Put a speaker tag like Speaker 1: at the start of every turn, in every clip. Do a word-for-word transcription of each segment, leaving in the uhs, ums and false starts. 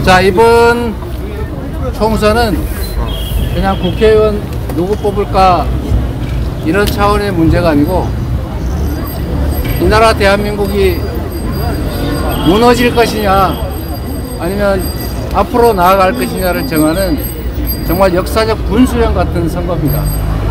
Speaker 1: 자, 이번 총선은 그냥 국회의원 누구 뽑을까 이런 차원의 문제가 아니고 이 나라 대한민국이 무너질 것이냐 아니면 앞으로 나아갈 것이냐를 정하는 정말 역사적 분수령 같은 선거입니다.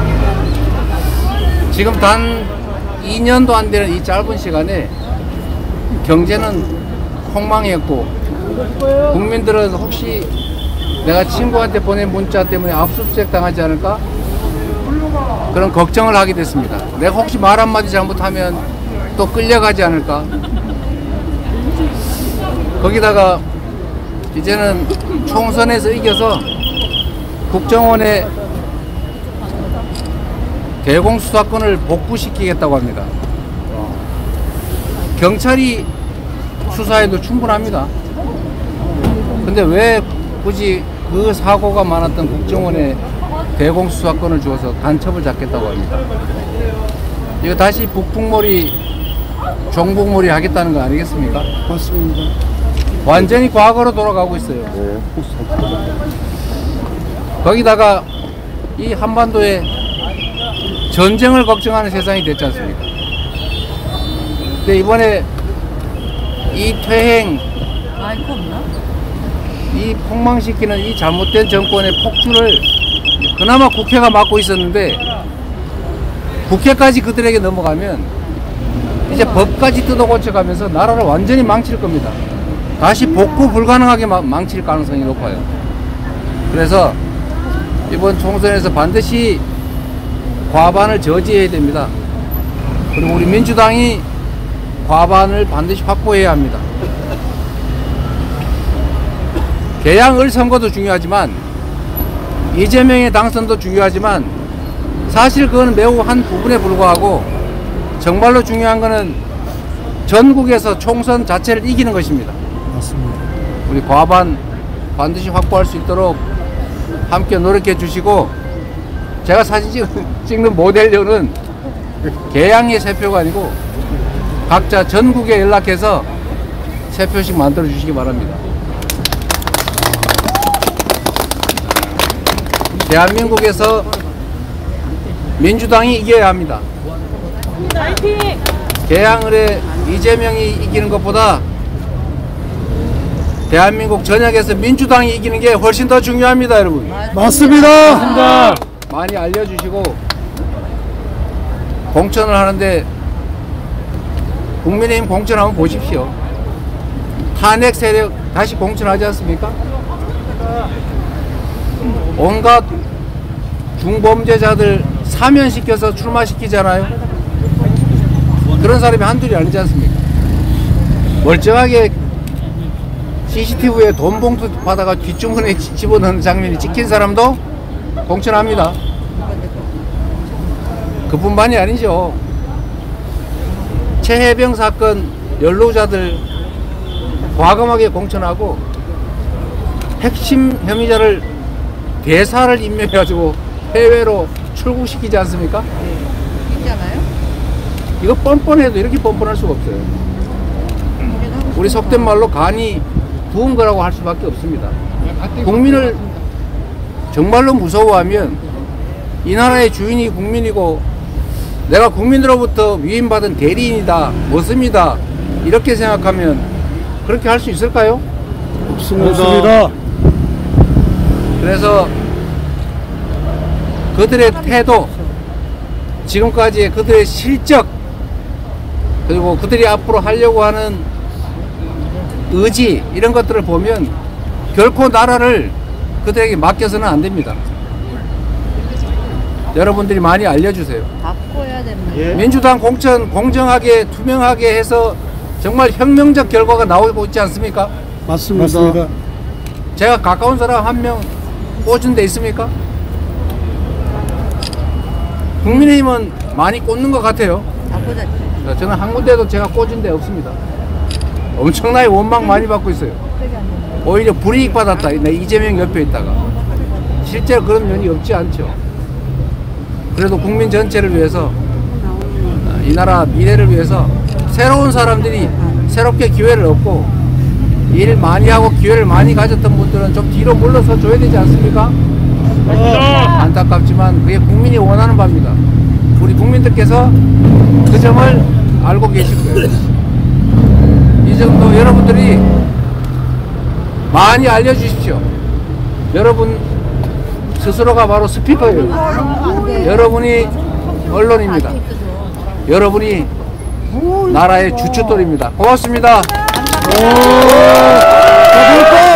Speaker 1: 지금 단 이 년도 안 되는 이 짧은 시간에 경제는 폭망했고 국민들은 혹시 내가 친구한테 보낸 문자 때문에 압수수색 당하지 않을까? 그런 걱정을 하게 됐습니다. 내가 혹시 말 한마디 잘못하면 또 끌려가지 않을까? 거기다가 이제는 총선에서 이겨서 국정원의 대공수사권을 복구시키겠다고 합니다. 경찰이 수사해도 충분합니다. 근데 왜 굳이 그 사고가 많았던 국정원에 대공수사권을 주어서 간첩을 잡겠다고 합니다. 이거 다시 북풍몰이 종북몰이 하겠다는 거 아니겠습니까?
Speaker 2: 맞습니다.
Speaker 1: 완전히 과거로 돌아가고 있어요.
Speaker 2: 네.
Speaker 1: 거기다가 이 한반도에 전쟁을 걱정하는 세상이 됐지 않습니까? 근데 이번에 이 퇴행, 이 폭망시키는 이 잘못된 정권의 폭주를 그나마 국회가 막고 있었는데 국회까지 그들에게 넘어가면 이제 법까지 뜯어고쳐가면서 나라를 완전히 망칠 겁니다. 다시 복구 불가능하게 망칠 가능성이 높아요. 그래서 이번 총선에서 반드시 과반을 저지해야 됩니다. 그리고 우리 민주당이 과반을 반드시 확보해야 합니다. 개양을 선거도 중요하지만 이재명의 당선도 중요하지만 사실 그거는 매우 한 부분에 불과하고 정말로 중요한 거는 전국에서 총선 자체를 이기는 것입니다.
Speaker 2: 맞습니다.
Speaker 1: 우리 과반 반드시 확보할 수 있도록 함께 노력해 주시고 제가 사진 찍는 모델료는 개양의 세 표가 아니고 각자 전국에 연락해서 세 표씩 만들어 주시기 바랍니다. 대한민국에서 민주당이 이겨야 합니다. 개양을에 이재명이 이기는 것보다 대한민국 전역에서 민주당이 이기는 게 훨씬 더 중요합니다, 여러분.
Speaker 2: 맞습니다.
Speaker 1: 많이 알려주시고 공천을 하는데 국민의힘 공천 한번 보십시오. 탄핵 세력 다시 공천하지 않습니까? 온갖 중범죄자들 사면시켜서 출마시키잖아요. 그런 사람이 한둘이 아니지 않습니까? 멀쩡하게 씨씨티비에 돈 봉투 받아가 뒷주머니에 집어넣는 장면이 찍힌 사람도 공천합니다. 그뿐만이 아니죠. 최혜병 사건 연루자들 과감하게 공천하고 핵심 혐의자를 대사를 임명해가지고 해외로 출국시키지 않습니까?
Speaker 3: 네. 있잖아요.
Speaker 1: 이거 뻔뻔해도 이렇게 뻔뻔할 수가 없어요. 우리 속된 말로 간이 부은 거라고 할 수밖에 없습니다. 국민을 정말로 무서워하면 이 나라의 주인이 국민이고 내가 국민으로부터 위임받은 대리인이다, 머슴이다 이렇게 생각하면 그렇게 할 수 있을까요?
Speaker 2: 없습니다.
Speaker 1: 그래서 그들의 태도, 지금까지의 그들의 실적, 그리고 그들이 앞으로 하려고 하는 의지 이런 것들을 보면 결코 나라를 그들에게 맡겨서는 안 됩니다. 여러분들이 많이 알려주세요.
Speaker 3: 바꿔야 됩니다.
Speaker 2: 예.
Speaker 1: 민주당 공천 공정하게 투명하게 해서 정말 혁명적 결과가 나오고 있지 않습니까?
Speaker 2: 맞습니다. 맞습니다.
Speaker 1: 제가 가까운 사람 한 명 꽂은 데 있습니까? 국민의힘은 많이 꽂는 것 같아요.
Speaker 3: 바꿔자.
Speaker 1: 저는 한 군데도 제가 꽂은 데 없습니다. 엄청나게 원망 많이 받고 있어요. 오히려 불이익 받았다. 내 이재명 옆에 있다가. 실제로 그런 면이 없지 않죠. 그래도 국민 전체를 위해서, 이 나라 미래를 위해서 새로운 사람들이 새롭게 기회를 얻고 일 많이 하고 기회를 많이 가졌던 분들은 좀 뒤로 물러서 줘야 되지 않습니까? 안타깝지만 그게 국민이 원하는 바입니다. 우리 국민들께서 그 점을 알고 계실 거예요. 이 정도 여러분들이 많이 알려주십시오. 여러분 스스로가 바로 스피커예요. 여러분이 언론입니다. 여러분이 나라의 주춧돌입니다. 고맙습니다.
Speaker 2: 오,